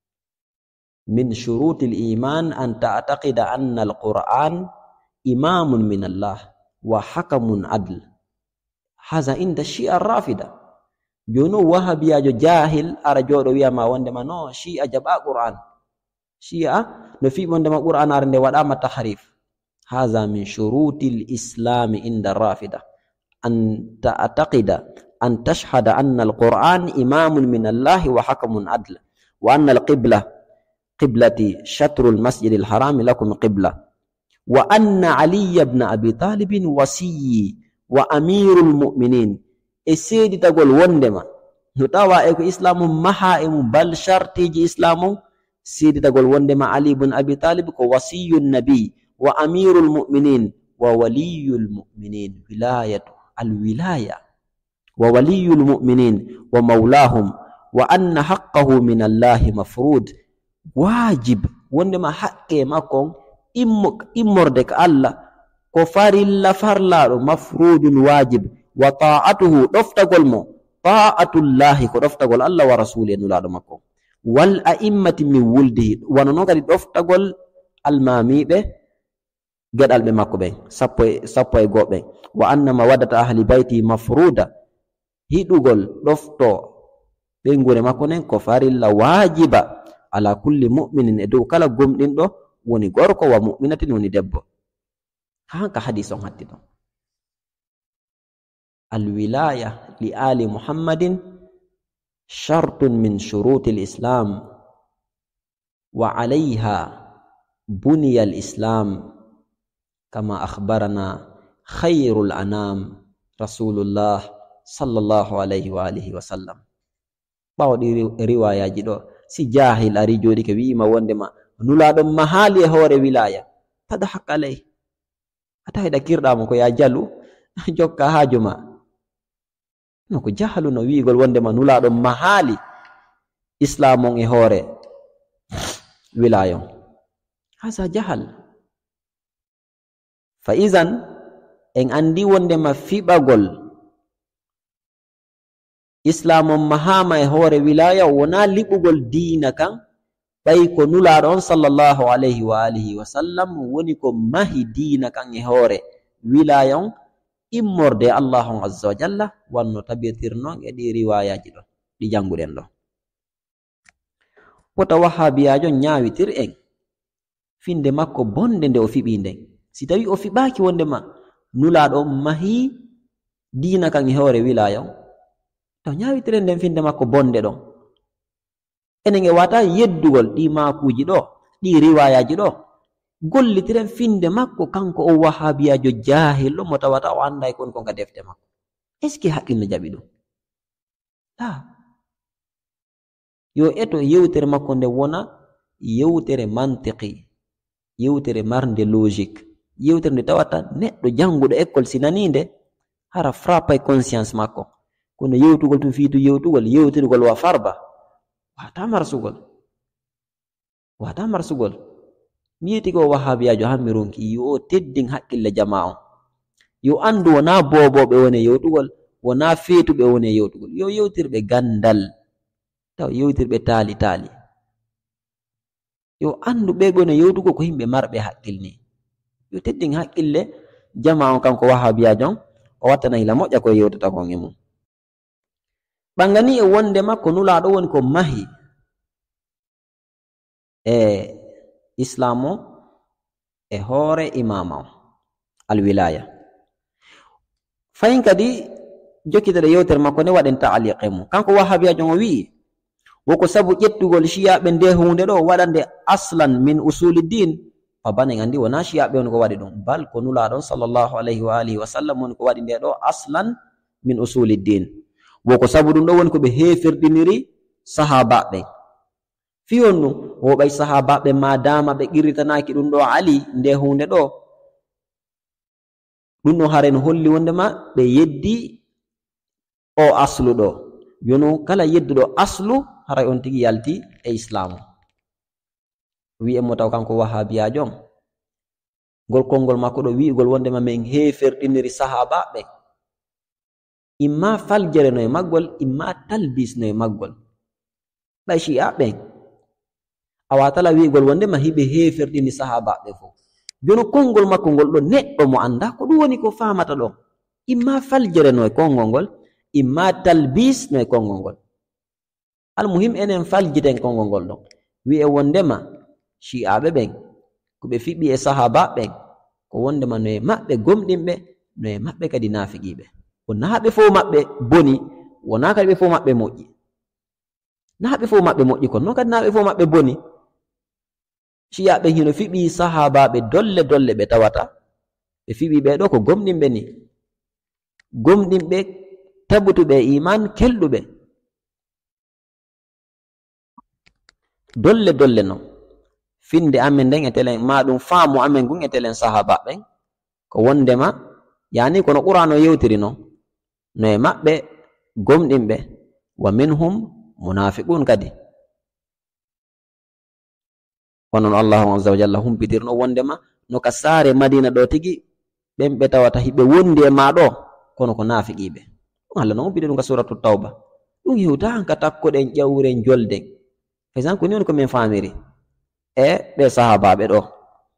min syurutil iman an ta'taqida anna al-qur'an imamun min Allah wa hakamun adl. Haza inda Syiah Rafida. Jono wahabiyajo jahil ara joɗo wiyama wondema no Syiah jaɓa Qur'an. Syiah no fi wondema Qur'an ara nde waɗama tahrif. Haza min syurutil islami inda Rafida an ta'taqida an tashhada anna al-Qur'an imamun min Allah wa hakamun adl wa anna al-qibla qiblati syatrul masjidil haram lakum qibla wa anna Ali ibn Abi Talib wasiyyi wa amirul mu'minin. E seeditagol wondema no tawa e ko islamu maha e mum bal shartiji islamu seeditagol wondema Ali ibn Abi Talib ko wasiyun nabi wa amirul mu'minin wa waliyul mu'minin. Wilayatu al-wilaya wa waliyul mu'minin wa maulahum wa anna haqqahu min Allahi mafrud. Wajib wondema haqqe makko immorde ka Allah ko farilla farlaɗo mafrudun wajib wa ta'atuhu ɗoftagol mo ta'atullahi ko ɗoftagol Allah wa rasuli e nulaɗo makko wal a'immati min wuldihi wano noon kadi ɗoftagol almamiɓe geɗal ɓe makko ɓen sappo e sappo e goɓɓe wa anna mawaddata ahli bayti mafruda hiɗugol ɗofto ɓe gure makko nen ko farilla wajiba ala kulli mu'minin e dow kala gomɗinɗo woni gorko wa mu'minatin woni debbo. Hanka hadis on hatti ɗon. Alwilaya li ali Muhammadin shartun min shurutil islam wa alayha buniya al-islam kama akhbarana khairul anam rasulullah sallallahu alayhi wa alihi wa sallam. Ɓawɗi riwayaji ɗo si jahil ari joɗi ke wi'ima wondema nulaɗon mahali e hoore wilaya tada hakkalay ata heɗa kirɗamo ko ya jalu jokka haaju ma no ko jahalu no wiigol wondema nulaɗon mahali islamon e hoore wilayon hasa jahal. Fa izan en andi wondema fiɓagol islamon mahama e hoore wilaya wona liɓugol diina kan ɓay ko nulaɗo on sallallahu alayhi wa alihi wa sallam woni ko mahi diina kan e hoore wilaya on immorde Allah on azza wa jalla wanno tabitirnon e ɗi riwayaji ɗo ɗi janguɗen ɗo. Wota wahabiyajo ñawitir en finde makko bonde nde o fiɓi nden si tawi o fiɓaki wondema nulaɗo on mahi diina kan e hoore wilaya on to ñawitiren nden finde makko bonde ɗon enen e wata yeddugol ɗi makuji ɗo ɗi riwayaji ɗo gollitiren finde makko kanko o wahabiyajo jahil ɗo mo tawata o anda e kon konka defte makko. Est ce que haqqilno jaɓi ɗum? La. Yo eto yewtere makko nde wona yewtere mantiqi, yewtere marnde logique, yewtere nde tawata neɗɗo janguɗo école sinaninde hara frappa e conscience makko kono yewtugol tum fiitu yewtugol yewtirgol wa farba wata marsugol wata marsugol. Mi yiti ko wahabiyajo hammi ronki yo teddin haqqille jama on yo andu wona boboɓe woni yewtugol wona feetuɓe woni yewtugol yo yewtirɓe gandal taw yewtirɓe taali taali yo andu ɓe woni yewtugol ko yimɓe marɓe haqqil ni yo teddin haqqille jama on kanko wahabiyajo on o wattana hila moƴƴa ko yewtata kon e mum. Ɓangani e wonde makko nulaɗo woni ko mahi e islamo e hoore imama o alwilaya. Fayin kadi jokkitede yewtere makko ne waɗen ta'aliqe mum kanko wahabiyajo o wi'i woko sabu ƴettugol shiyaɓe nde hunde ɗo waɗande aslan min usuliddin fa bane andi wona shiyaɓe woni ko waɗi ɗum bal ko nulaɗon sallallahu alayhi wa alihi wa sallam woni ko waɗi nde ɗo aslan min usuliddin woko sabu ɗum ɗo woni ko ɓe heferɗiniri sahabaɓe fiyon ɗum woɓay sahabaɓe madama ɓe qirritanaki ɗum ɗo ali nde hunde ɗo ɗum ɗo haren holli wondema ɓe yeddi o aslu ɗo joni kala yedduɗo aslu haray on tigi yalti e islamu wi'en mo taw kanko wahabiyajo on ngol konngol makko ɗo wi'gol wondema min heferɗiniri sahabaɓe imma faljere no e maggol imma talbis no e maggol ɓay shi'a ɓen a watala wi'gol wondema hiɓe heferɗini sahabaɓe fo joni konngol makko ngol ɗo neɗɗo mo anda ko ɗum woni ko famata ɗo imma faljere no e konngol ngol imma talbis no e konngol ngol almuhim enen faljiten konngol ngol ɗon wi'e wondema shi'aɓe ɓen ko ɓe fiɓi e sahabaɓe ko wondema no e maɓɓe gomɗinɓe no e maɓɓe kadi nafiqiɓe wonaɓe fo maɓɓe boni wona kadi ɓe fo maɓɓe moƴƴi naɓe fo maɓɓe moƴƴi kono noon kadi naɓe fo maɓɓe boni shi'aɓe hino fiɓi sahabaɓe dolle dolle ɓe tawata ɓe fiɓi ɓe ɗo ko gomɗinɓe ni gomɗinɓe tabutuɓe iman kelɗuɓe dolle dolle no finde amen nden e telen ma ɗum faamu amen gun e telen sahabaɓen ko wondema yani kono qur'ano yewtiri no no e maɓɓe gomɗinɓe wa minhum munafiqun kadi wonon allahu azza wa jalla humpitirno wondema no ka saare madina ɗo tigi ɓen ɓe tawata hiɓe wondi e ma ɗo kono ko nafiqiɓe ɗum allah no humpiti ɗum ka suratu tawba ɗum hewta hanka takkoɗen ƴawren jolden faysan ko ni woni ko min famiri e ɓe sahabaɓe ɗo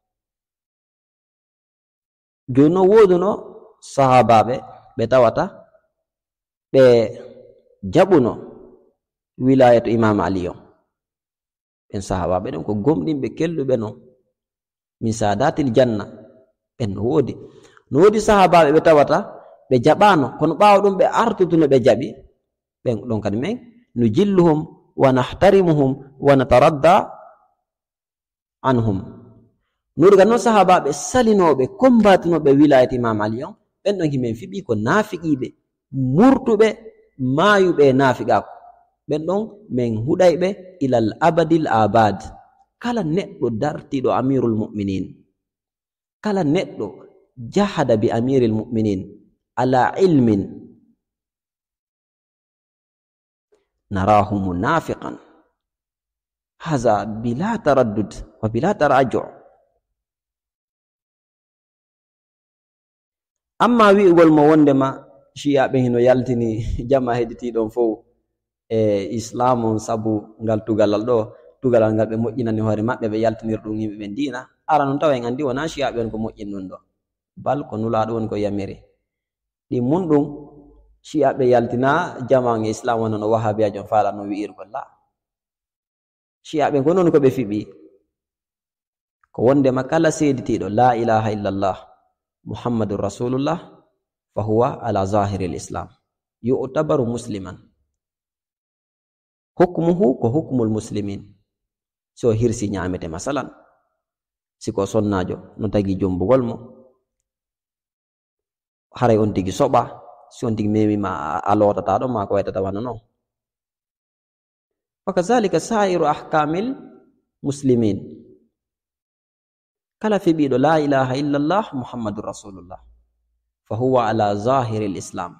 joni no woduno sahabaɓe ɓe tawata ɓe jaɓuno wilayatu imam ali on ɓen sahabaɓe ɗen ko gomɗinɓe kelluɓe non min sadatil janna ɓen no woodi no woodi sahabaɓe ɓe tawata ɓe jaɓano kono ɓawa ɗum ɓe artutuno ɓe jaɓi ɓen ɗon kadi men no jilluhum wa nahtarimuhum wa nataradda anhum nurga noon sahabaɓe salinoɓe combatinoɓe wilayat imam ali on ɓen ɗon himen fiɓi ko nafiqiɓe murtuɓe mayuɓe nafiqako ɓen ɗon min huɗayɓe ilal abadil abad kala neɗɗo dartiɗo amirul mu'minin kala neɗɗo jahada bi amiril mu'minin ala ilmin narahu munafiqan haza bila taraddud wa bila taraju amma wi'ugol mo wondema shiyaɓe hino yaltini jama heɗitiɗon fof e islamu sabu ngal tugalal ɗo tugalal ngal ɓe moƴƴinani hoore maɓɓe ɓe yaltinir ɗum yimɓe ɓe dina ara non tawa en andi wona shiyaɓe on ko moƴƴin ɗum ɗo bal ko nulaɗo woni ko yamiri ɗi mun ɗum shiyaɓe yaltina jaman e islam wona no wahabiyajon faala no wi'irgol la shiyaɓe ko noon ko ɓe fiɓi ko wondema kala seeditiɗo la ilaha illallah muhammadun rasulullah fa huwa ala zahiri l islam yu'tabaru musliman hukmuhu ko hukmul muslimin so hirsi ñamete masalan siko sonnajo no tagi jombugol mo haray on tigi soɓa si on tigi memima a lotata ɗo ma ko waytata wano noon wa kazalika sairu ahkamil muslimin kala fiɓiɗo la ilaha illallah muhammadun rasulullah fa huwa ala zahiri l islam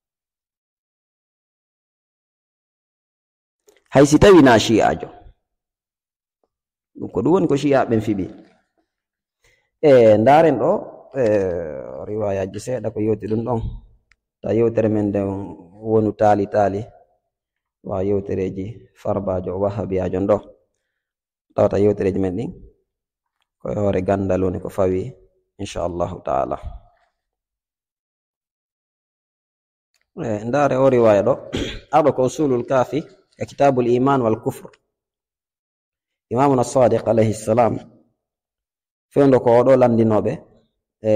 hay si tawi na shi'ajo ɗum ko ɗum woni ko shi'aɓen fiɓi e ndaren ɗo e riwayaji seeɗa ko yewti ɗum ɗon ta yewtere men nden wonu taali taali wa yewtereji farbajo wahabiyajo ndo tawata yewtereji men ɗin koye hoore gandal woni ko fawi inchallahu taala e ndare o riwaya ɗo aɗo ko usulul kafi e kitabul iman wal kufr imamuna sadiq alayhi salam fewndo ko oɗo landinoɓe e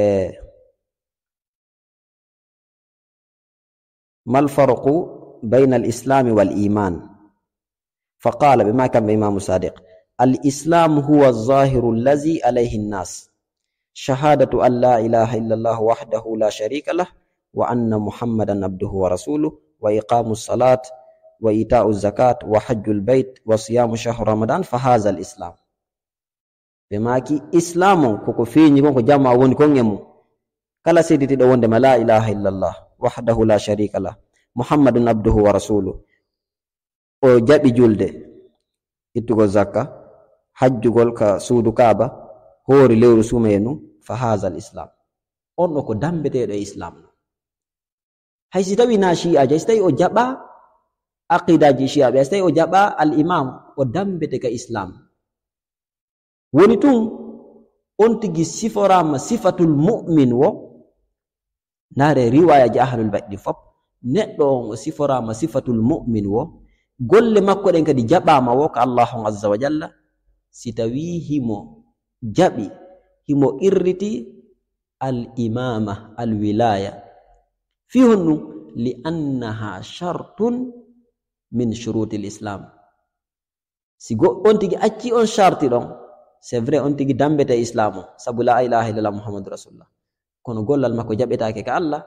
mal farqu bayna al islami wal iman faqala bima kam imamu sadiq al islam huwa az-zahiru allazi alayhi an-nas shahadatu an la ilaha illa allah wahdahu la sharika lah wa anna muhammadan abduhu wa rasuluhu وإقام الصلاة وإيتاء الزكاة وحج البيت وصيام شهر رمضان فهذا الإسلام. بماكي إسلام كوكو فيني كونكو جامع وني كونيمو كلا سيدي تدو وندما لا إله إلا الله وحده لا شريك له محمد عبده ورسوله o jaɓi julde ittugo zakka hajjugol ka suudu kaaba hoori lewru sumenu fa haza al islam on ɗo ko dambeteɗo e islam no hay si tawi na shi'aji si tawi o jaɓa aqidaji shi'aɓe si tawi o jaɓa al imam o dambete ka islam woni tun on tigi siforama sifatul mu'min wo nare riwayaji ahlul bayt fop neɗɗo on o siforama sifatul mu'min wo golle makko ɗen kadi jaɓama wo ko allahu azza wa jalla si tawi himo jaɓi himo irriti al imama al wilaya fi honnu li annaha shartun min shuruti l islam si go on tigi acci on sharti ɗon c'est vrai on tigi dambete islam o sabu la ilaha illallah muhammadu rasulullah kono gollal makko jaɓetake ka allah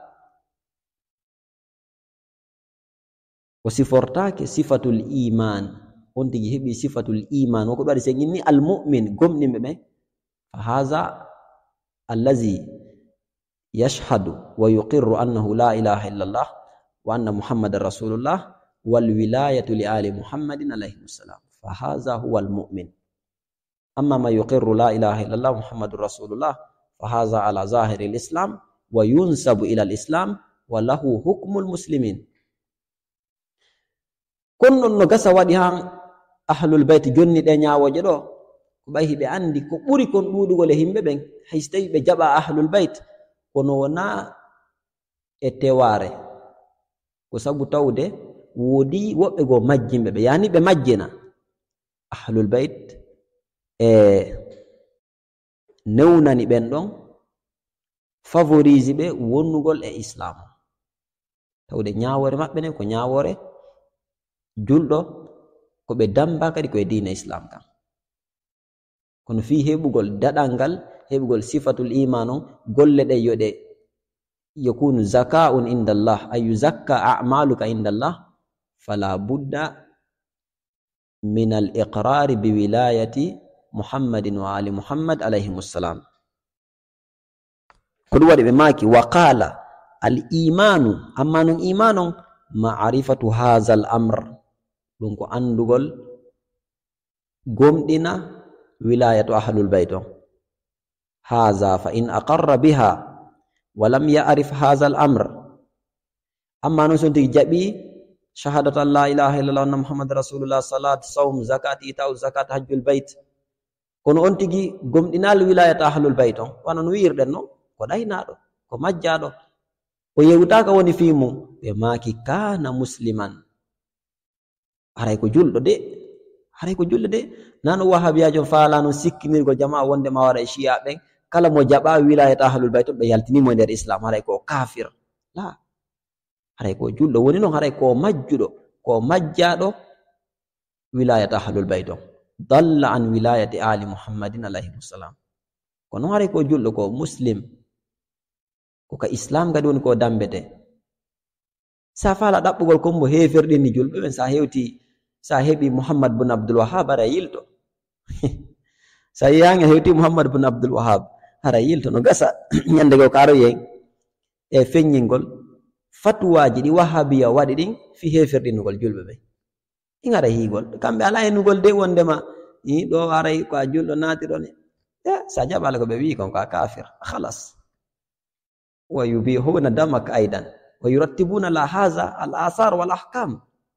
o sifortake sifatul iman on tigi heɓi sifatul iman woko ɓe waɗi sen inni al mu'min gomɗinɓe ɓe fa haza allazi yashhadu wa yuqirru annahu la ilaha illallah wa anna muhammadan rasulullah wal wilayatu li ali muhammadin alayhi salam fa haza huwa al mu'min amma ma yuqirru la ilaha illallah muhammadun rasulullah fa haza ala zahiri al islam wa yunsabu ila al islam wa lahu hukmul muslimin kon non no gasa waɗi han ahlul bayt jonni ɗe ñawoje ɗo ko ɓay hiɓe andi ko ɓuri kon ɗuɗugol e himɓe ɓen hay so tawi ɓe jaɓa ahlul bayt kono wona e teware ko sabu tawde woodi woɓɓe goo majjimɓe ɓe yani ɓe majjina ahlul bayt e newnani ɓen ɗon favorise ɓe wonnugol e islam tawde ñawore maɓɓe ne ko ñawore julɗo ko ɓe damba kadi koye diina islam kam kono fi heɓugol daɗal ngal heɓugol sifatul iman on golle ɗe yoɗe yakunu zaka'un inda allah ay yuzakka a'maluka inda allah fala budda min al iqrari bi wilayati muhammadin wa ali muhammad alayhim assalam ko ɗum waɗi ɓe maki wa qala al imanu amma non iman on ma'rifatu hadha al amr ɗum ko andugol gomɗina wilayatu ahlul bayt on haza fa in aqarra biha wa lam ya'rif hadha al amr amma non son tigi jaɓi shahadatu an la ilaha illallah anna muhammad rasulullah salat sawm zakat ita'u zakat hajjul bayt kono on tigi gomɗinal wilayatu ahlul bayt on wana no wirɗen no ko ɗaynaɗo ko majjaɗo o yewtaka woni fi mum ɓe maki kana musliman haray ko julɗo de haray ko julɗo de nano wahabiyajo falano sikkinirgol jama'a wonde ma wara e shiya ɓen kala mo jaɓa wilayata ahlul bayt ɓe yaltinimo e nder islam haray ko kafir la haray ko julɗo woni noon haray ko majjuɗo ko majjaɗo wilayata ahlul bayt on dalla an wilayati ali muhammadin alayhi salam ko noon haray ko julɗo ko muslim ko ka islam kadi woni ko dambete sa fala ɗaɓɓugol kombo hefirɗinni julɓe ɓen sa hewti sa heɓi muhammad bun abdul wahab ara yilto sa yiyange hewti muhammad bun abdul wahab ara yilto no gasa ñande go karo yen e feññingol fatuwaji ɗi wahabiya waɗi ɗin fi hefirɗinnugol julɓe ɓen ɗin ara higol kamɓe ala hennugol de wondema i ɗo aray ko a julɗo naati ɗon e sa jaɓala ko ɓe wi kon ko a kafir halas wa yubihuna damak aidan wa yurattibuna la haza al athar wal ahkam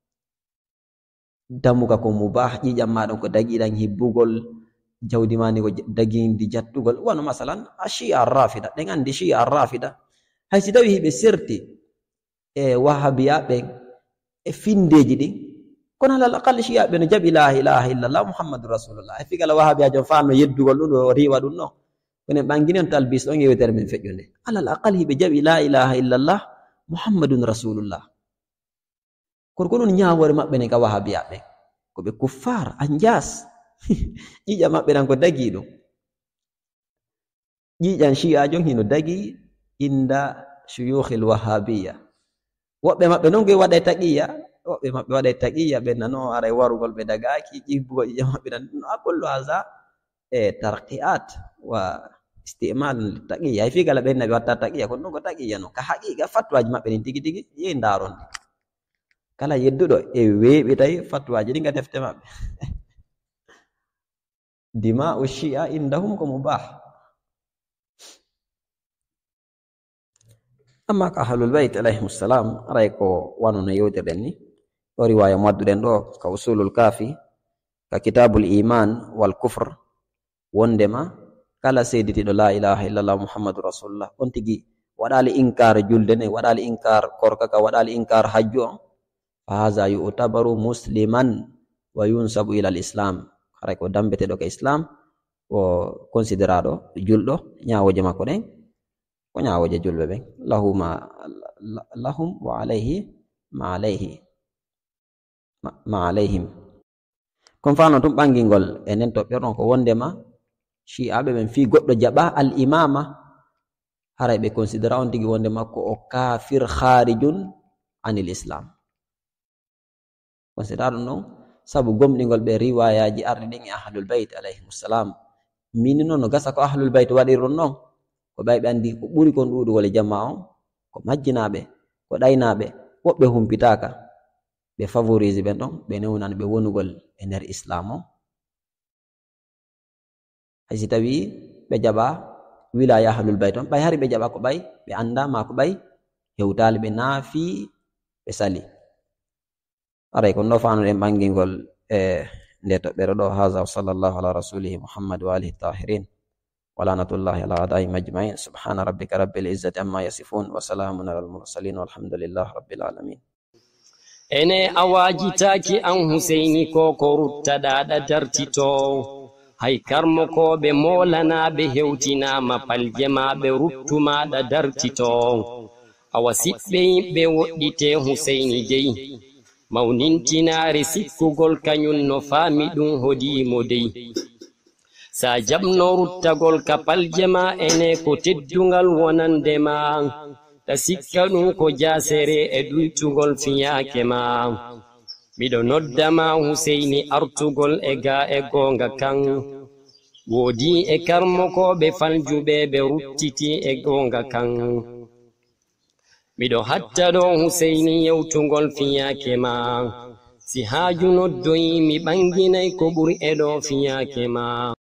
damuga ko mubah ƴiƴam maɗon ko dagiɗan hibbugol jawdi mani ko dagindi jattugol wano masalan a shi'a rafida ɗen andi shi'a rafida hay si tawi hiɓe serti e wahabiya ɓen e findeji ɗin kono alal aqal shi'a ɓe no jaɓi la ilaha illallah muhammadu rasulullah e figala wahabiyajon falno yeddugol ɗum ɗo riwa ɗum ɗon kono ɓangini on talbis ɗon yewtere men feƴƴunde alal aqal hiɓe jaɓi la ilaha illallah muhammadun rasulullah kono ko ɗum ñawore maɓɓe ne ka wahabiya ɓen ko ɓe kuffar anjas ƴiƴa maɓɓe ɗan ko dagi ɗum ƴiƴan shi'a jon hino dagi inda shuyukhil wahabiya woɓɓe maɓɓe noon goy waɗa taqiya woɓɓe maɓɓe waɗa taqiya ɓe nano aray warugol ɓe dagaki ƴibbugo ƴiƴe maɓɓe nan kullu haza e tarqiat wa istimal taqiya hay fi kala ɓe naɓe watta taqiya kono ɗum ko taqiya no ka haqiqa fatwaji maɓɓe nin tigi tigi yehi ndaron kala yedduɗo e weeɓi tawi fatwaji ɗi nga defte maɓɓe dima'u shi'a indahum ko mubah amma ka ahlul bayt alayhimussalam aray ko wano no yewtirɗen ni ɗo riwaya modduɗen ɗo ka usulul kafi ka kitabul iman wal kufr wondema kala seyditiɗo la ilaha illallah muhammadu rasulullah on tigi waɗali inkar julde ne waɗali inkar korkaka waɗali inkar hajju on fa haza yu'tabaru musliman wa yunsabu ila al islam haray ko dambeteɗo ka islam o considéraɗo julɗo ñawoje makko ɗen ko ñawoje julɓe ɓen lahuma lahum wa alayhi ma alayhi ma alayhim kon fano tum ɓangingol e nen toɓɓerɗon ko wondema shi'aɓe ɓen fi goɗɗo jaɓa al imama haray ɓe considéra on tigi wonde makko o kafir kharijun anil islam considéra ɗum ɗon sabu gomɗingol ɓe riwayaji arɗi ɗin e ahlul bayt alayhimussalam mini noon no gasa ko ahlul bayt waɗirɗon noon ko ɓayɓe andi ko ɓuri kon ɗuɗugol e jamma on ko majjinaɓe ko ɗaynaɓe woɓɓe humpitaka ɓe favorise ɓen ɗon ɓe newnan ɓe wonugol e nder islam o haysi tawi ɓe jaɓa wilaya ahlul bayt on ɓay hari ɓe jaɓa ko ɓay ɓe anda ma ko ɓay hewtali ɓe naafi ɓe sali aray ko nofanoɗen ɓangingol e nde toɓɓere ɗo haza wa sallallahu ala rasulihi muhammad wa alihi tahirin wa lanatullahi ala adaihim ajmain subhana rabbika rabbil izzati amma yasifun wa salamun ala al mursalin walhamdulillahi rabbil alamin ene awajitaki an huseini ko ko ruttaɗaɗa dartito hay karmo ko ɓe molanaɓe hewtinama palje maɓe ruttumaɗa dartito awa siɓɓe yimɓe woɗɗite huseini dey mawnintinare sikkugol kañum no faami ɗum hodimo dey sa jabno ruttagol ka palje ma ene ko teddungal wonandema ta sikka ɗum ko jasere e ɗuytugol fiyake ma miɗo noddama huseini artugol e ga e gonga kan woodi e karmokoɓe faljuɓe ɓe ruttiti e gonga kan miɗo hatta ɗo huseini yewtugol fiyake ma si haaju noddoyi mi ɓanginay ko ɓuri e ɗo fiyake ma